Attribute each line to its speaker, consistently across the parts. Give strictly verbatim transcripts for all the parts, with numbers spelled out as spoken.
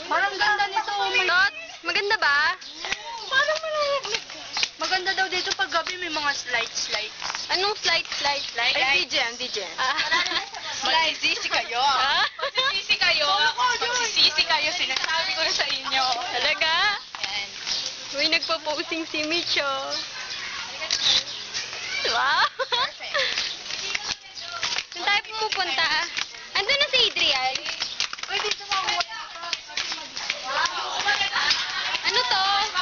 Speaker 1: Parang ganda nito.
Speaker 2: Tot, maganda ba?
Speaker 1: Parang malaglag. Maganda daw dito pag gabi may mga slide-slide.
Speaker 2: Anong slide, slide, slide?
Speaker 1: Ay, D J, ang D J.
Speaker 2: Ah.
Speaker 1: Magsisisi kayo.
Speaker 2: Ha?
Speaker 1: Magsisisi kayo. Magsisisi kayo. Sinasabi ko na sa inyo.
Speaker 2: Talaga?
Speaker 1: Yan.
Speaker 2: Uy, nagpo-posing si Micho. Wow! Saan tayo pumupunta? Andun na si Adrian.
Speaker 1: Uy, dito makuha.
Speaker 2: Ano to?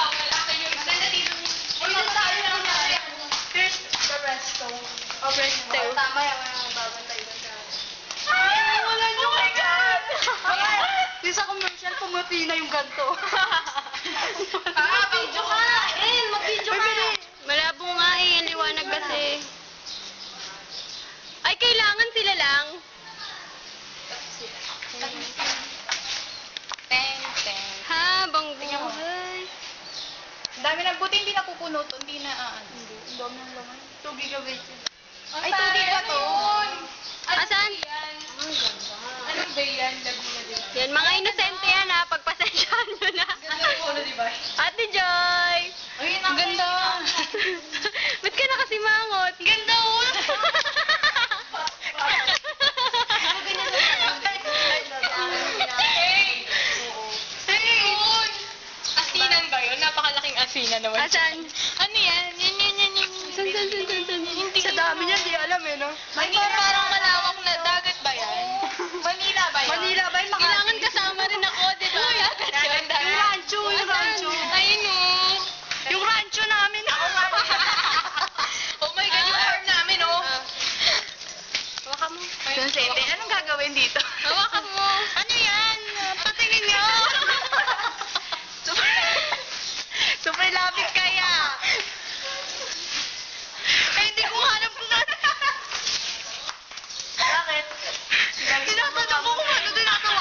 Speaker 1: Here's the resto. Oh, resto. Tama yan. Babantay na siya.
Speaker 2: Ay, wala nyo kay God!
Speaker 1: Di sa commercial, pumuti na yung ganto.
Speaker 2: Ah, video ka! Eh, mag-video ka! Malabo nga eh, ang liwanag kasi. Ay, kailangan sila lang.
Speaker 1: Teng, teng.
Speaker 2: Habang buhay.
Speaker 1: Ang dami ng buti, hindi napupuno to. Hindi na, ah, ano. Ang dami ng laman. two gigabytes yun. Ay, two giga to.
Speaker 2: Asan?
Speaker 1: Ano ba yan? Love mo na din.
Speaker 2: Yan, mga inosente yan ha. Pagpasensyahan nyo na.
Speaker 1: Ganda yung ulo, diba?
Speaker 2: Ate Joy!
Speaker 1: Ay, ang ganda.
Speaker 2: Ba't ka na kasi mangot? Ganda ulo!
Speaker 1: Asinan ba yun? Napakalaking asinan naman.
Speaker 2: Asan?
Speaker 1: Ano yan? Yan, yan, yan, yan.
Speaker 2: San, san, san, san, san?
Speaker 1: Sa dami niya, di alam eh, no? Manila, parang malawak na dagat ba yan? Manila ba yan? Manila ba yan?
Speaker 2: Kailangan kasama rin ako, di ba?
Speaker 1: Yung rancho, yung rancho.
Speaker 2: Ayun o.
Speaker 1: Yung rancho namin. Oh my God, yung farm namin, oh.
Speaker 2: Hawakan mo.
Speaker 1: Sete, anong gagawin dito?
Speaker 2: Hawakan mo.
Speaker 1: Ano yan? Patingin nyo. Super, super lapit kaya. Ay, hindi ko hanap kung ano. Bakit? Tinatanong ko kung ano tinatawa.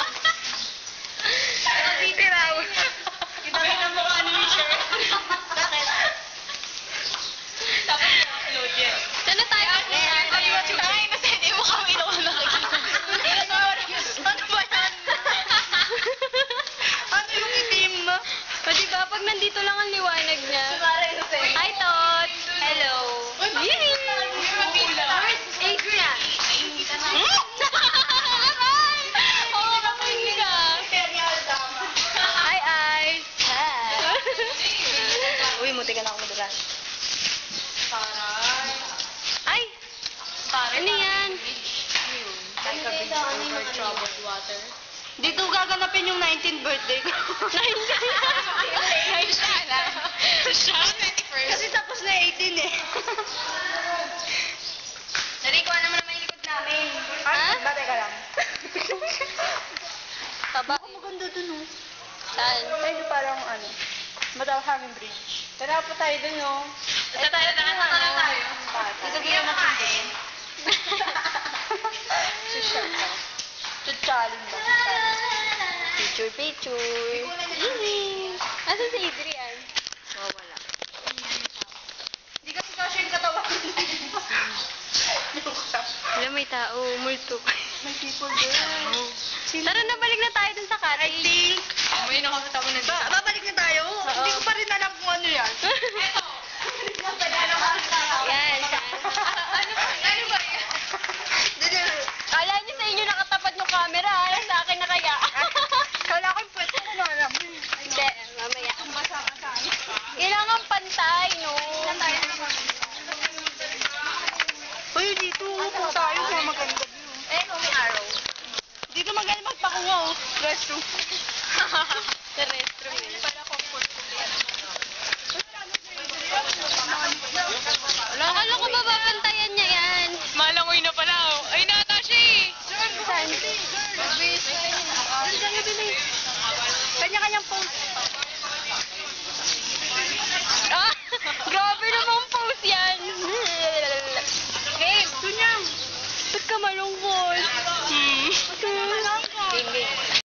Speaker 1: Tiraw. Kita mo kung ano yung shirt. Bakit? Tapos i-upload yan.
Speaker 2: Saan na tayo?
Speaker 1: Ay, ay, nasa hindi mo kami ito nakikita. Ano ba yan? Ano yung itim na?
Speaker 2: O diba, pag nandito lang ang liwanag niya. Hi, Tot! Hello! Yay! Where's Adrian? Aray! Oo, kapahin ka. Hi, Ice!
Speaker 1: Uy, muti ka na ako madulas.
Speaker 2: Ay! Ano yan?
Speaker 1: Like a bridge over troubled water.
Speaker 2: Dito gaganapin yung nineteenth birthday ko. nineteenth?
Speaker 1: Siya, twenty-first.
Speaker 2: Kasi tapos na eighteen eh.
Speaker 1: Narikuha naman naman yung likod namin.
Speaker 2: Ha?
Speaker 1: Ba, teka lang.
Speaker 2: Taba.
Speaker 1: Ako maganda dun, oh.
Speaker 2: Saan?
Speaker 1: Tayo parang ano, Mataw Hanging Bridge. Tara po tayo dun, oh.
Speaker 2: Ito tayo, nakataka na tayo.
Speaker 1: Isabihin mo natin. Susya ka. Tutsalin ba?
Speaker 2: Picture, picture. Asan si Adrian?
Speaker 1: Oh, wala. Hindi kasi kasi yung katawan.
Speaker 2: Wala, may tao. Multo.
Speaker 1: May people there.
Speaker 2: Tara na, balik na tayo dun sa cottage.
Speaker 1: I think. May nakakatawa na dito. Ba babalik na tayo? Hindi ko pa rin alam kung ano yan. Eto.
Speaker 2: Yan, saan?
Speaker 1: Ano ba? Ano ba yan?
Speaker 2: Kala niyo sa inyo nakatapat ng camera, ha? Sa akin na kaya.
Speaker 1: Kala ko yung pwede ko na alam.
Speaker 2: Hindi, mamaya.
Speaker 1: Basa-basa.
Speaker 2: Kailangan pantay, no?
Speaker 1: Uy, dito. Kung tayo na maganda view.
Speaker 2: Eh, no, may araw.
Speaker 1: Dito maganda magpakunga, oh. Restroom.
Speaker 2: Sa restroom, eh.